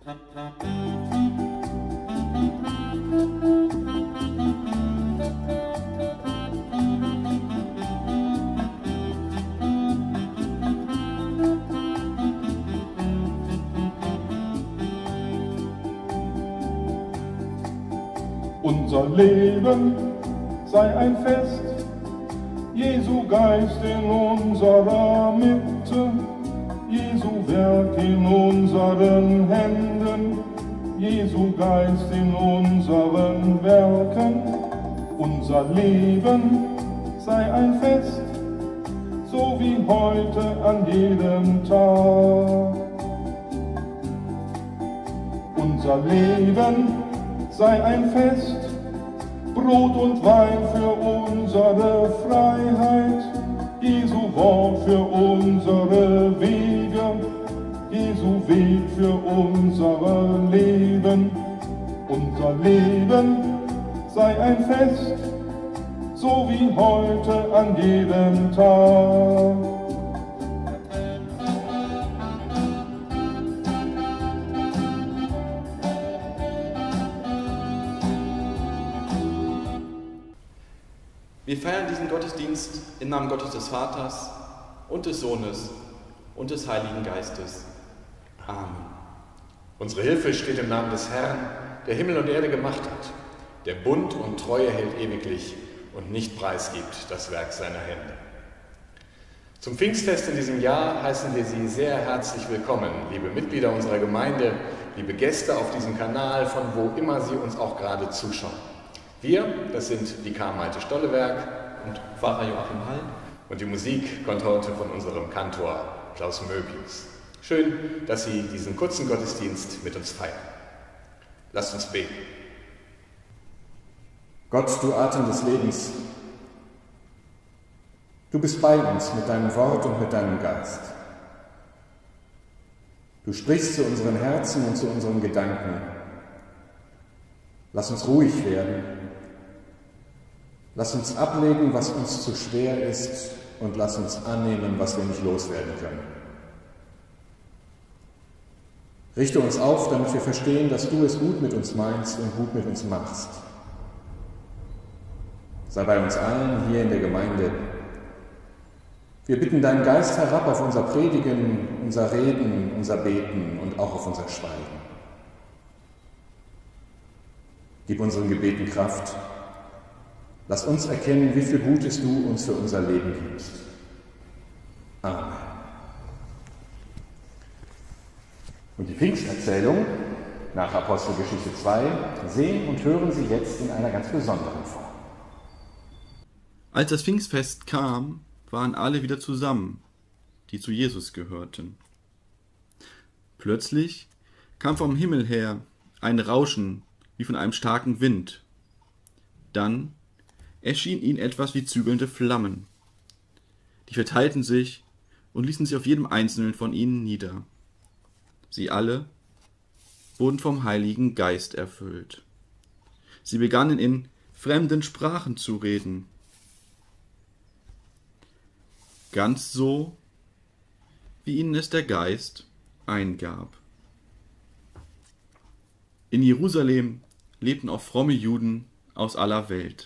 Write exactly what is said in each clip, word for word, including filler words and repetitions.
Unser Leben sei ein Fest, Jesu Geist in unserer Mitte, Jesu Werk in unseren Händen, Jesu Geist in unseren Werken. Unser Leben sei ein Fest, so wie heute an jedem Tag. Unser Leben sei ein Fest, Brot und Wein für unsere Freiheit, Jesu Wort für unsere Wege, Jesu Weg für unser Leben. Unser Leben sei ein Fest, so wie heute an jedem Tag. Wir feiern diesen Gottesdienst im Namen Gottes des Vaters und des Sohnes und des Heiligen Geistes. Amen. Unsere Hilfe steht im Namen des Herrn, der Himmel und Erde gemacht hat, der Bund und Treue hält ewiglich und nicht preisgibt das Werk seiner Hände. Zum Pfingstfest in diesem Jahr heißen wir Sie sehr herzlich willkommen, liebe Mitglieder unserer Gemeinde, liebe Gäste auf diesem Kanal, von wo immer Sie uns auch gerade zuschauen. Wir, das sind Vikar Malte Stollewerk und Pfarrer Joachim Hall und die Musik kommt heute von unserem Kantor Klaus Möbius. Schön, dass Sie diesen kurzen Gottesdienst mit uns feiern. Lasst uns beten. Gott, du Atem des Lebens, du bist bei uns mit deinem Wort und mit deinem Geist. Du sprichst zu unseren Herzen und zu unseren Gedanken. Lass uns ruhig werden. Lass uns ablegen, was uns zu schwer ist, und lass uns annehmen, was wir nicht loswerden können. Richte uns auf, damit wir verstehen, dass du es gut mit uns meinst und gut mit uns machst. Sei bei uns allen hier in der Gemeinde. Wir bitten deinen Geist herab auf unser Predigen, unser Reden, unser Beten und auch auf unser Schweigen. Gib unseren Gebeten Kraft. Lass uns erkennen, wie viel Gutes du uns für unser Leben gibst. Amen. Und die Pfingsterzählung nach Apostelgeschichte zwei sehen und hören Sie jetzt in einer ganz besonderen Form. Als das Pfingstfest kam, waren alle wieder zusammen, die zu Jesus gehörten. Plötzlich kam vom Himmel her ein Rauschen wie von einem starken Wind. Dann erschien ihnen etwas wie zügelnde Flammen. Die verteilten sich und ließen sich auf jedem einzelnen von ihnen nieder. Sie alle wurden vom Heiligen Geist erfüllt. Sie begannen in fremden Sprachen zu reden. Ganz so, wie ihnen es der Geist eingab. In Jerusalem lebten auch fromme Juden aus aller Welt.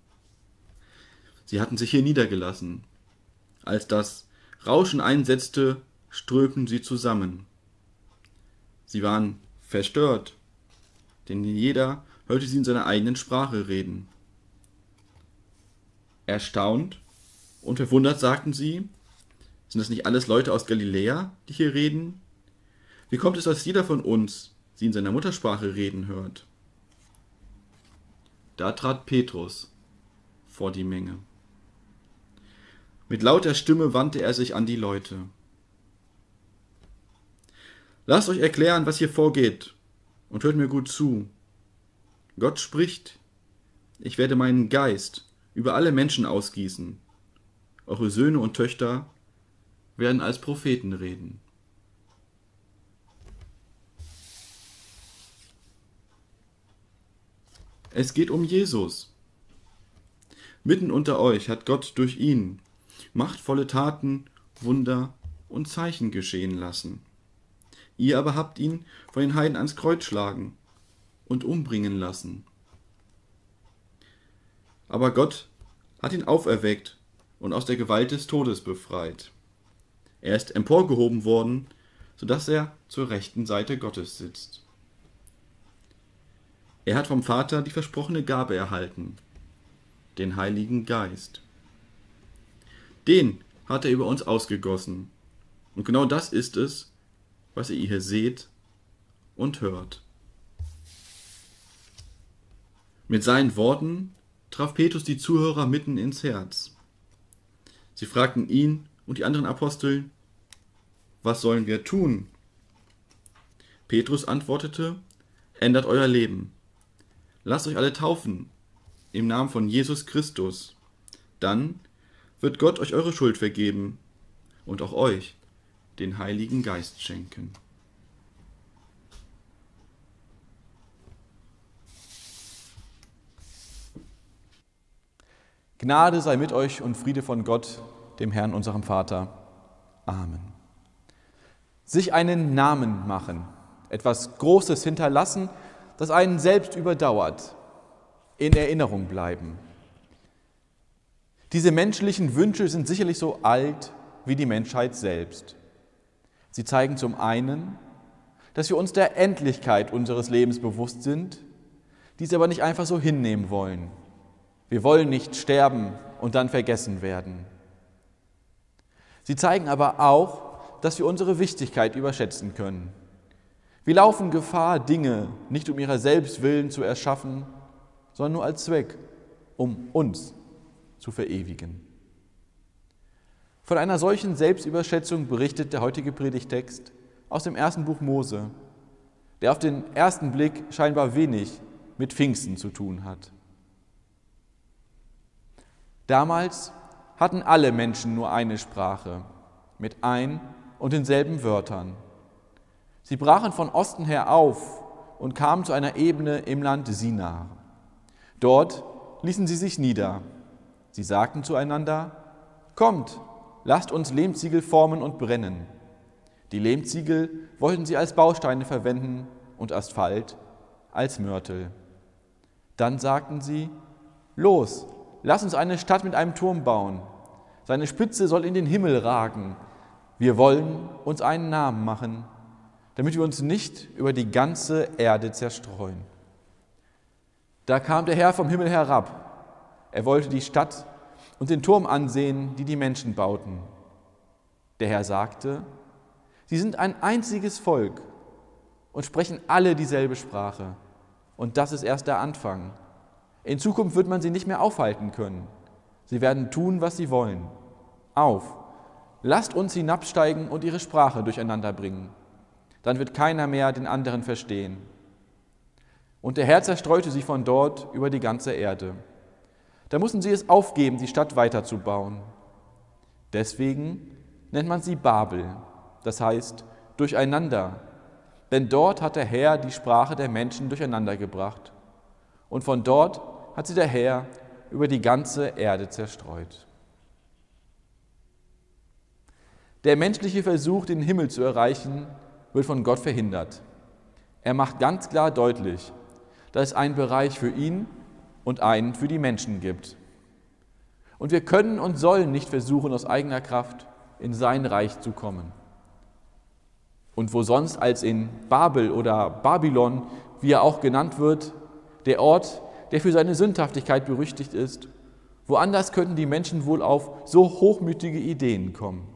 Sie hatten sich hier niedergelassen. Als das Rauschen einsetzte, strömten sie zusammen. Sie waren verstört, denn jeder hörte sie in seiner eigenen Sprache reden. Erstaunt und verwundert sagten sie: Sind das nicht alles Leute aus Galiläa, die hier reden? Wie kommt es, dass jeder von uns sie in seiner Muttersprache reden hört? Da trat Petrus vor die Menge. Mit lauter Stimme wandte er sich an die Leute. Lasst euch erklären, was hier vorgeht, und hört mir gut zu. Gott spricht: Ich werde meinen Geist über alle Menschen ausgießen. Eure Söhne und Töchter werden als Propheten reden. Es geht um Jesus. Mitten unter euch hat Gott durch ihn machtvolle Taten, Wunder und Zeichen geschehen lassen. Ihr aber habt ihn von den Heiden ans Kreuz schlagen und umbringen lassen. Aber Gott hat ihn auferweckt und aus der Gewalt des Todes befreit. Er ist emporgehoben worden, sodass er zur rechten Seite Gottes sitzt. Er hat vom Vater die versprochene Gabe erhalten, den Heiligen Geist. Den hat er über uns ausgegossen. Und genau das ist es, was ihr hier seht und hört. Mit seinen Worten traf Petrus die Zuhörer mitten ins Herz. Sie fragten ihn und die anderen Apostel, was sollen wir tun? Petrus antwortete, ändert euer Leben. Lasst euch alle taufen im Namen von Jesus Christus. Dann wird Gott euch eure Schuld vergeben und auch euch den Heiligen Geist schenken. Gnade sei mit euch und Friede von Gott, dem Herrn, unserem Vater. Amen. Sich einen Namen machen, etwas Großes hinterlassen, das einen selbst überdauert, in Erinnerung bleiben. Diese menschlichen Wünsche sind sicherlich so alt wie die Menschheit selbst. Sie zeigen zum einen, dass wir uns der Endlichkeit unseres Lebens bewusst sind, dies aber nicht einfach so hinnehmen wollen. Wir wollen nicht sterben und dann vergessen werden. Sie zeigen aber auch, dass wir unsere Wichtigkeit überschätzen können. Wir laufen Gefahr, Dinge nicht um ihrer selbst willen zu erschaffen, sondern nur als Zweck, um uns zu verewigen. Von einer solchen Selbstüberschätzung berichtet der heutige Predigtext aus dem ersten Buch Mose, der auf den ersten Blick scheinbar wenig mit Pfingsten zu tun hat. Damals hatten alle Menschen nur eine Sprache, mit ein und denselben Wörtern. Sie brachen von Osten her auf und kamen zu einer Ebene im Land Sinar. Dort ließen sie sich nieder. Sie sagten zueinander, kommt, lasst uns Lehmziegel formen und brennen. Die Lehmziegel wollten sie als Bausteine verwenden und Asphalt als Mörtel. Dann sagten sie, los, lass uns eine Stadt mit einem Turm bauen. Seine Spitze soll in den Himmel ragen. Wir wollen uns einen Namen machen, damit wir uns nicht über die ganze Erde zerstreuen. Da kam der Herr vom Himmel herab. Er wollte die Stadt und den Turm ansehen, die die Menschen bauten. Der Herr sagte, sie sind ein einziges Volk und sprechen alle dieselbe Sprache. Und das ist erst der Anfang. In Zukunft wird man sie nicht mehr aufhalten können. Sie werden tun, was sie wollen. Auf, lasst uns hinabsteigen und ihre Sprache durcheinander bringen. Dann wird keiner mehr den anderen verstehen. Und der Herr zerstreute sie von dort über die ganze Erde. Da mussten sie es aufgeben, die Stadt weiterzubauen. Deswegen nennt man sie Babel, das heißt durcheinander. Denn dort hat der Herr die Sprache der Menschen durcheinander gebracht. Und von dort hat sie der Herr über die ganze Erde zerstreut. Der menschliche Versuch, den Himmel zu erreichen, wird von Gott verhindert. Er macht ganz klar deutlich, dass es einen Bereich für ihn und einen für die Menschen gibt. Und wir können und sollen nicht versuchen, aus eigener Kraft in sein Reich zu kommen. Und wo sonst als in Babel oder Babylon, wie er auch genannt wird, der Ort, der für seine Sündhaftigkeit berüchtigt ist, woanders könnten die Menschen wohl auf so hochmütige Ideen kommen.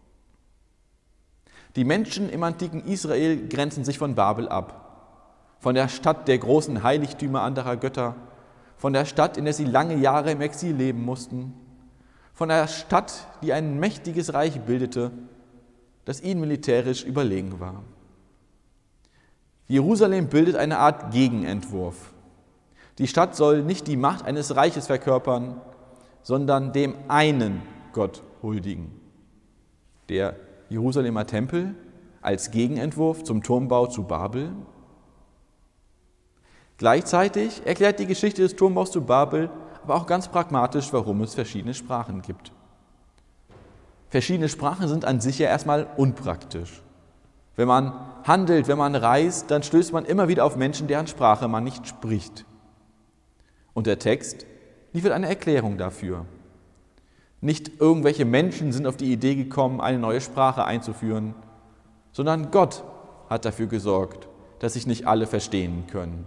Die Menschen im antiken Israel grenzen sich von Babel ab, von der Stadt der großen Heiligtümer anderer Götter, von der Stadt, in der sie lange Jahre im Exil leben mussten, von der Stadt, die ein mächtiges Reich bildete, das ihnen militärisch überlegen war. Jerusalem bildet eine Art Gegenentwurf. Die Stadt soll nicht die Macht eines Reiches verkörpern, sondern dem einen Gott huldigen. Der Jerusalemer Tempel als Gegenentwurf zum Turmbau zu Babel. Gleichzeitig erklärt die Geschichte des Turmbaus zu Babel aber auch ganz pragmatisch, warum es verschiedene Sprachen gibt. Verschiedene Sprachen sind an sich ja erstmal unpraktisch. Wenn man handelt, wenn man reist, dann stößt man immer wieder auf Menschen, deren Sprache man nicht spricht. Und der Text liefert eine Erklärung dafür. Nicht irgendwelche Menschen sind auf die Idee gekommen, eine neue Sprache einzuführen, sondern Gott hat dafür gesorgt, dass sich nicht alle verstehen können.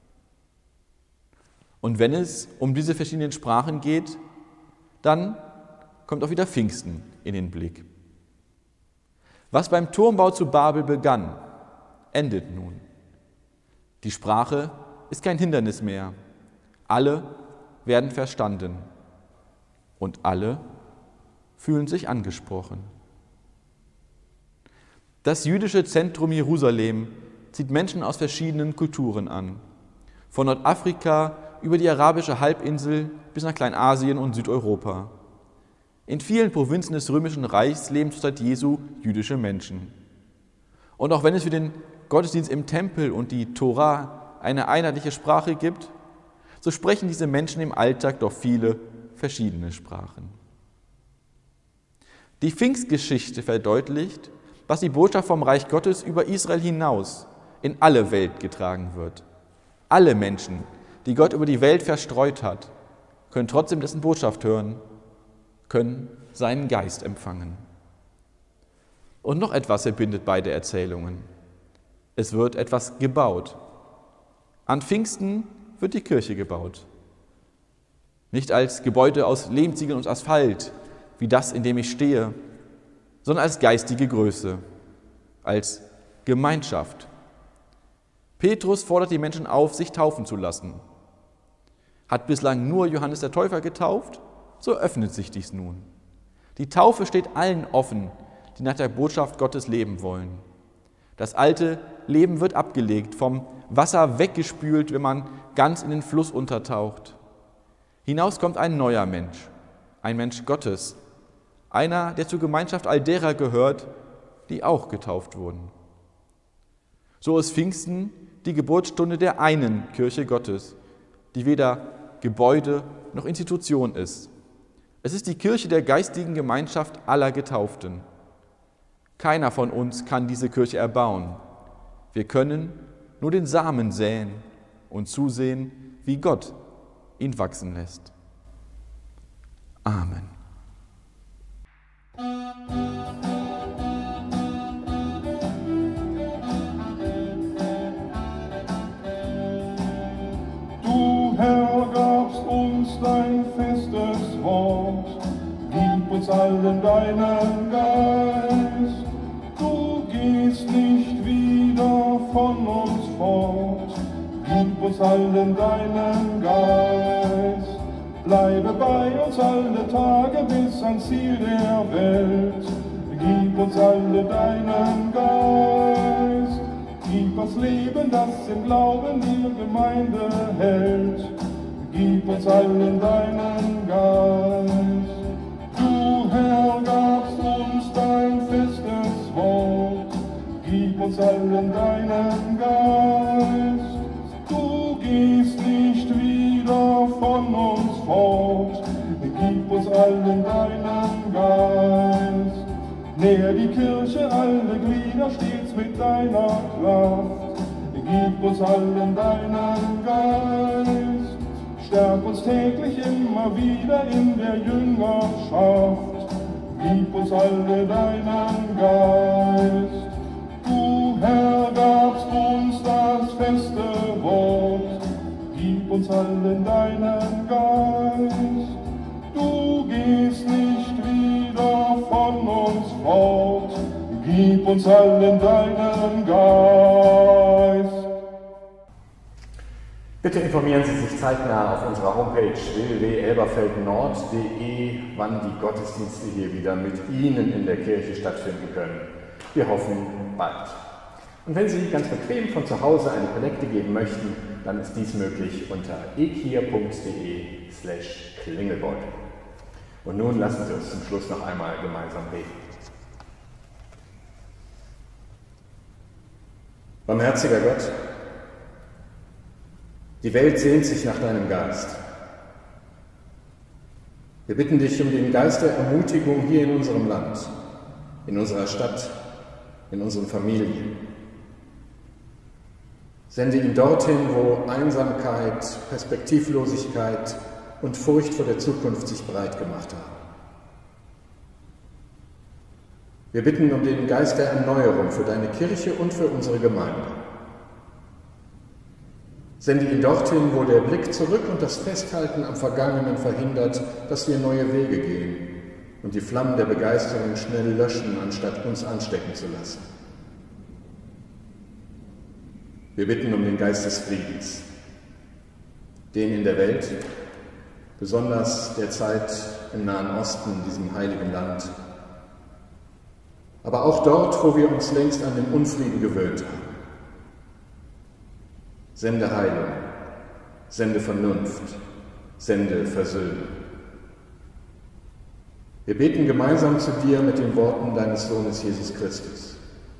Und wenn es um diese verschiedenen Sprachen geht, dann kommt auch wieder Pfingsten in den Blick. Was beim Turmbau zu Babel begann, endet nun. Die Sprache ist kein Hindernis mehr. Alle werden verstanden und alle fühlen sich angesprochen. Das jüdische Zentrum Jerusalem zieht Menschen aus verschiedenen Kulturen an. Von Nordafrika über die arabische Halbinsel bis nach Kleinasien und Südeuropa. In vielen Provinzen des Römischen Reichs leben zur Zeit Jesu jüdische Menschen. Und auch wenn es für den Gottesdienst im Tempel und die Tora eine einheitliche Sprache gibt, so sprechen diese Menschen im Alltag doch viele verschiedene Sprachen. Die Pfingstgeschichte verdeutlicht, dass die Botschaft vom Reich Gottes über Israel hinaus in alle Welt getragen wird. Alle Menschen, die Gott über die Welt verstreut hat, können trotzdem dessen Botschaft hören, können seinen Geist empfangen. Und noch etwas verbindet beide Erzählungen. Es wird etwas gebaut. An Pfingsten wird die Kirche gebaut. Nicht als Gebäude aus Lehmziegeln und Asphalt, wie das, in dem ich stehe, sondern als geistige Größe, als Gemeinschaft. Petrus fordert die Menschen auf, sich taufen zu lassen. Hat bislang nur Johannes der Täufer getauft, so öffnet sich dies nun. Die Taufe steht allen offen, die nach der Botschaft Gottes leben wollen. Das alte Leben wird abgelegt, vom Wasser weggespült, wenn man ganz in den Fluss untertaucht. Hinaus kommt ein neuer Mensch, ein Mensch Gottes, einer, der zur Gemeinschaft all derer gehört, die auch getauft wurden. So ist Pfingsten die Geburtsstunde der einen Kirche Gottes, die weder Gebäude noch Institution ist. Es ist die Kirche der geistigen Gemeinschaft aller Getauften. Keiner von uns kann diese Kirche erbauen. Wir können nur den Samen säen und zusehen, wie Gott ihn wachsen lässt. Amen. Du, Herr, gabst uns dein festes Wort, gib uns allen deinen Geist. Du gehst nicht wieder von uns fort, gib uns allen deinen Geist. Bleibe bei uns alle Tage bis ans Ziel der Welt, gib uns alle deinen Geist. Gib uns Leben, das im Glauben die Gemeinde hält, gib uns allen deinen Geist. Du, Herr, gabst uns dein festes Wort, gib uns allen deinen Geist. Du gehst nicht wieder von uns fort, gib uns allen deinen Geist. Nähr die Kirche alle Glieder stets mit deiner Kraft, gib uns allen deinen Geist. Stärk uns täglich immer wieder in der Jüngerschaft, gib uns alle deinen Geist. Du, Herr, gabst uns das feste Wort, gib uns allen deinen Geist. Du gehst nicht wieder von uns fort, gib uns allen deinen Geist. Bitte informieren Sie sich zeitnah auf unserer Homepage w w w punkt elberfeldnord punkt de, wann die Gottesdienste hier wieder mit Ihnen in der Kirche stattfinden können. Wir hoffen bald. Und wenn Sie ganz bequem von zu Hause eine Kollekte geben möchten, dann ist dies möglich unter ekia punkt de slash klingelbeutel. Und nun lassen Sie uns zum Schluss noch einmal gemeinsam beten. Barmherziger Gott, die Welt sehnt sich nach deinem Geist. Wir bitten dich um den Geist der Ermutigung hier in unserem Land, in unserer Stadt, in unseren Familien. Sende ihn dorthin, wo Einsamkeit, Perspektivlosigkeit und Furcht vor der Zukunft sich breit gemacht haben. Wir bitten um den Geist der Erneuerung für deine Kirche und für unsere Gemeinde. Sende ihn dorthin, wo der Blick zurück und das Festhalten am Vergangenen verhindert, dass wir neue Wege gehen und die Flammen der Begeisterung schnell löschen, anstatt uns anstecken zu lassen. Wir bitten um den Geist des Friedens, den in der Welt, besonders derzeit im Nahen Osten, diesem heiligen Land, aber auch dort, wo wir uns längst an den Unfrieden gewöhnt haben. Sende Heilung, sende Vernunft, sende Versöhnung. Wir beten gemeinsam zu dir mit den Worten deines Sohnes Jesus Christus.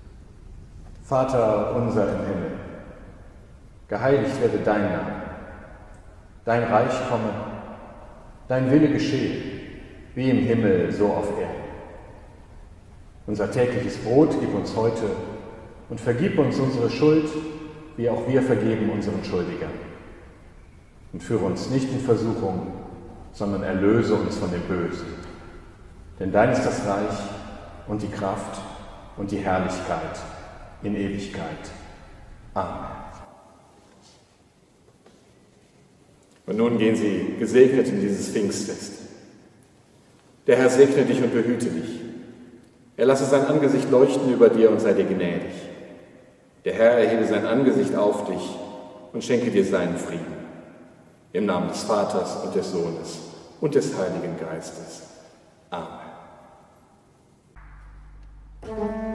Vater unser im Himmel, geheiligt werde dein Name, dein Reich komme, dein Wille geschehe, wie im Himmel, so auf Erden. Unser tägliches Brot gib uns heute und vergib uns unsere Schuld, wie auch wir vergeben unseren Schuldigern. Und führe uns nicht in Versuchung, sondern erlöse uns von dem Bösen. Denn dein ist das Reich und die Kraft und die Herrlichkeit in Ewigkeit. Amen. Und nun gehen Sie gesegnet in dieses Pfingstfest. Der Herr segne dich und behüte dich. Er lasse sein Angesicht leuchten über dir und sei dir gnädig. Der Herr erhebe sein Angesicht auf dich und schenke dir seinen Frieden. Im Namen des Vaters und des Sohnes und des Heiligen Geistes. Amen.